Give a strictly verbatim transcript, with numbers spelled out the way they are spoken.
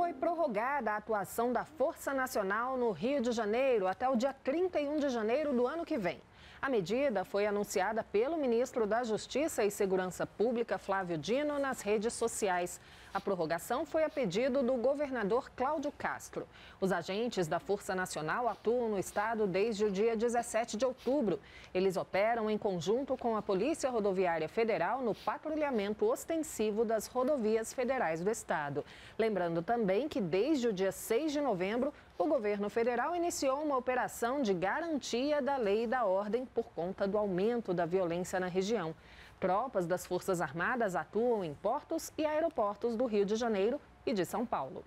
Foi prorrogada a atuação da Força Nacional no Rio de Janeiro até o dia trinta e um de janeiro do ano que vem. A medida foi anunciada pelo ministro da Justiça e Segurança Pública, Flávio Dino, nas redes sociais. A prorrogação foi a pedido do governador Cláudio Castro. Os agentes da Força Nacional atuam no estado desde o dia dezessete de outubro. Eles operam em conjunto com a Polícia Rodoviária Federal no patrulhamento ostensivo das rodovias federais do estado. Lembrando também que desde o dia seis de novembro, o governo federal iniciou uma operação de garantia da lei e da ordem por conta do aumento da violência na região. Tropas das Forças Armadas atuam em portos e aeroportos do Rio de Janeiro e de São Paulo.